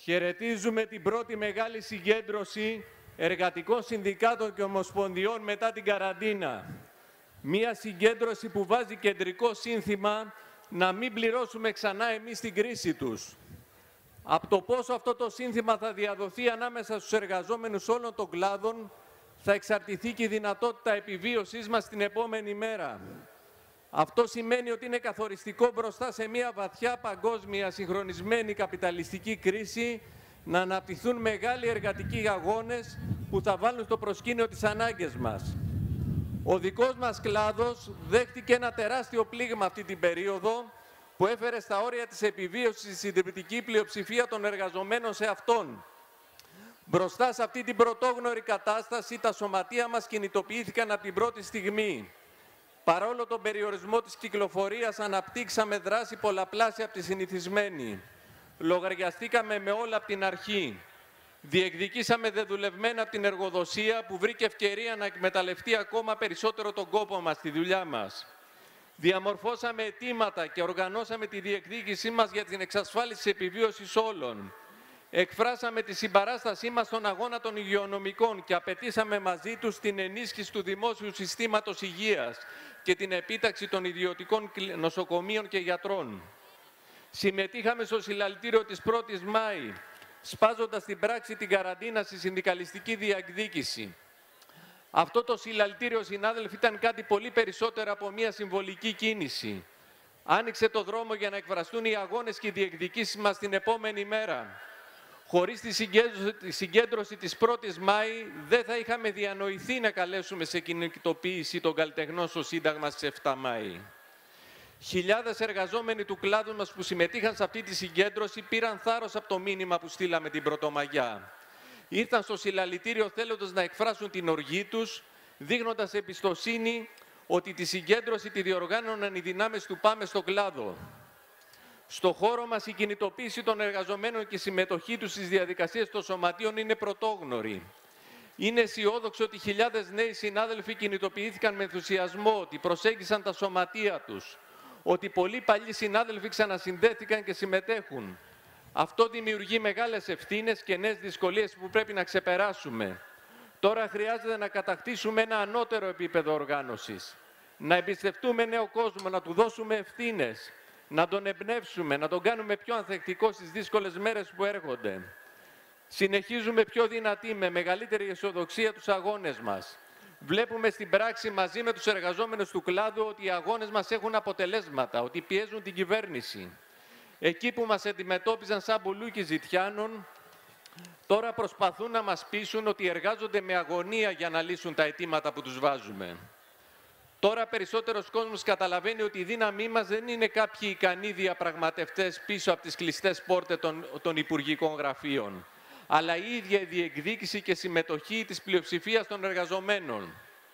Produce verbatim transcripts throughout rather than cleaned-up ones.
Χαιρετίζουμε την πρώτη μεγάλη συγκέντρωση εργατικών συνδικάτων και ομοσπονδιών μετά την καραντίνα. Μία συγκέντρωση που βάζει κεντρικό σύνθημα να μην πληρώσουμε ξανά εμείς την κρίση τους. Από το πόσο αυτό το σύνθημα θα διαδοθεί ανάμεσα στους εργαζόμενους όλων των κλάδων, θα εξαρτηθεί και η δυνατότητα επιβίωσής μας την επόμενη μέρα. Αυτό σημαίνει ότι είναι καθοριστικό μπροστά σε μια βαθιά παγκόσμια συγχρονισμένη καπιταλιστική κρίση να αναπτυχθούν μεγάλοι εργατικοί αγώνες που θα βάλουν στο προσκήνιο τις ανάγκες μας. Ο δικός μας κλάδος δέχτηκε ένα τεράστιο πλήγμα αυτή την περίοδο που έφερε στα όρια της επιβίωσης η συντριπτική πλειοψηφία των εργαζομένων σε αυτόν. Μπροστά σε αυτή την πρωτόγνωρη κατάσταση, τα σωματεία μας κινητοποιήθηκαν από την πρώτη στιγμή. Παρόλο τον περιορισμό της κυκλοφορίας, αναπτύξαμε δράση πολλαπλάσια από τη συνηθισμένη. Λογαριαστήκαμε με όλα από την αρχή. Διεκδικήσαμε δεδουλευμένα από την εργοδοσία που βρήκε ευκαιρία να εκμεταλλευτεί ακόμα περισσότερο τον κόπο μας, τη δουλειά μας. Διαμορφώσαμε αιτήματα και οργανώσαμε τη διεκδίκησή μας για την εξασφάλιση της επιβίωσης όλων. Εκφράσαμε τη συμπαράστασή μας στον αγώνα των υγειονομικών και απαιτήσαμε μαζί τους την ενίσχυση του δημόσιου συστήματος υγείας και την επίταξη των ιδιωτικών νοσοκομείων και γιατρών. Συμμετείχαμε στο συλλαλητήριο της πρώτης Μάη, σπάζοντας στην πράξη την καραντίνα στη συνδικαλιστική διεκδίκηση. Αυτό το συλλαλητήριο, συνάδελφοι, ήταν κάτι πολύ περισσότερο από μια συμβολική κίνηση. Άνοιξε το δρόμο για να εκφραστούν οι αγώνες και οι διεκδικήσεις μας την επόμενη μέρα. Χωρίς τη συγκέντρωση, τη συγκέντρωση της πρώτης Μάη, δεν θα είχαμε διανοηθεί να καλέσουμε σε κινητοποίηση των καλλιτεχνών στο Σύνταγμα στις εφτά Μάη. Χιλιάδες εργαζόμενοι του κλάδου μας που συμμετείχαν σε αυτή τη συγκέντρωση πήραν θάρρος από το μήνυμα που στείλαμε την Πρωτομαγιά. Ήρθαν στο συλλαλητήριο θέλοντας να εκφράσουν την οργή τους, δείχνοντας εμπιστοσύνη ότι τη συγκέντρωση τη διοργάνωναν οι δυνάμεις του Πάμε στον κλάδο. Στο χώρο μας η κινητοποίηση των εργαζομένων και η συμμετοχή τους στις διαδικασίες των σωματείων είναι πρωτόγνωρη. Είναι αισιόδοξο ότι χιλιάδες νέοι συνάδελφοι κινητοποιήθηκαν με ενθουσιασμό, ότι προσέγγισαν τα σωματεία τους, ότι πολλοί παλιοί συνάδελφοι ξανασυνδέθηκαν και συμμετέχουν. Αυτό δημιουργεί μεγάλες ευθύνες και νέες δυσκολίες που πρέπει να ξεπεράσουμε. Τώρα χρειάζεται να κατακτήσουμε ένα ανώτερο επίπεδο οργάνωσης, να εμπιστευτούμε νέο κόσμο, να του δώσουμε ευθύνες, να τον εμπνεύσουμε, να τον κάνουμε πιο ανθεκτικό στις δύσκολες μέρες που έρχονται. Συνεχίζουμε πιο δυνατοί, με μεγαλύτερη αισιοδοξία τους αγώνες μας. Βλέπουμε στην πράξη μαζί με τους εργαζόμενους του κλάδου ότι οι αγώνες μας έχουν αποτελέσματα, ότι πιέζουν την κυβέρνηση. Εκεί που μας αντιμετώπιζαν σαν μπουλούκι ζητιάνων, τώρα προσπαθούν να μας πείσουν ότι εργάζονται με αγωνία για να λύσουν τα αιτήματα που τους βάζουμε. Τώρα περισσότερος κόσμος καταλαβαίνει ότι η δύναμή μας δεν είναι κάποιοι ικανοί διαπραγματευτές πίσω από τις κλειστές πόρτες των, των υπουργικών γραφείων, αλλά η ίδια η διεκδίκηση και συμμετοχή της πλειοψηφίας των εργαζομένων.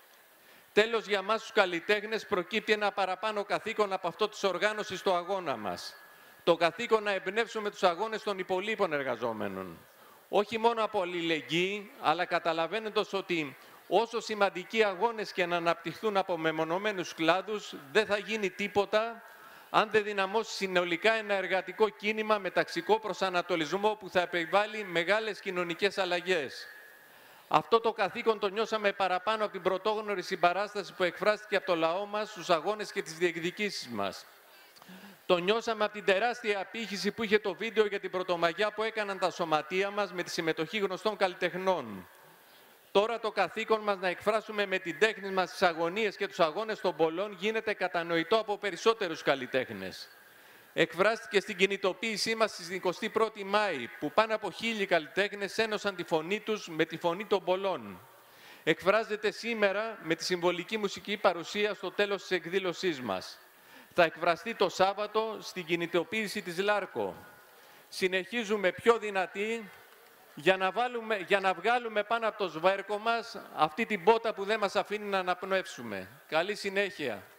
Τέλος, για μας τους καλλιτέχνες προκύπτει ένα παραπάνω καθήκον από αυτό της οργάνωσης στο αγώνα μας. Το καθήκον να εμπνεύσουμε τους αγώνες των υπολείπων εργαζόμενων. Όχι μόνο από αλληλεγγύη, αλλά καταλαβαίνοντας ότι όσο σημαντικοί αγώνες και να αναπτυχθούν από μεμονωμένους κλάδους, δεν θα γίνει τίποτα αν δεν δυναμώσει συνολικά ένα εργατικό κίνημα με ταξικό προσανατολισμό που θα επιβάλλει μεγάλες κοινωνικές αλλαγές. Αυτό το καθήκον το νιώσαμε παραπάνω από την πρωτόγνωρη συμπαράσταση που εκφράστηκε από το λαό μας στους αγώνες και τις διεκδικήσεις μας. Το νιώσαμε από την τεράστια απήχηση που είχε το βίντεο για την Πρωτομαγιά που έκαναν τα σωματεία μας με τη συμμετοχή γνωστών καλλιτεχνών. Τώρα το καθήκον μας να εκφράσουμε με την τέχνη μας τις αγωνίες και τους αγώνες των πολλών γίνεται κατανοητό από περισσότερους καλλιτέχνες. Εκφράστηκε στην κινητοποίησή μας στις εικοστή πρώτη Μάη, που πάνω από χίλιοι καλλιτέχνες ένωσαν τη φωνή τους με τη φωνή των πολλών. Εκφράζεται σήμερα με τη συμβολική μουσική παρουσία στο τέλος της εκδήλωσής μας. Θα εκφραστεί το Σάββατο στην κινητοποίηση της Λάρκο. Συνεχίζουμε πιο δυνατοί για να, βάλουμε, για να βγάλουμε πάνω από το σβέρκο μας αυτή την πότα που δεν μας αφήνει να αναπνεύσουμε. Καλή συνέχεια.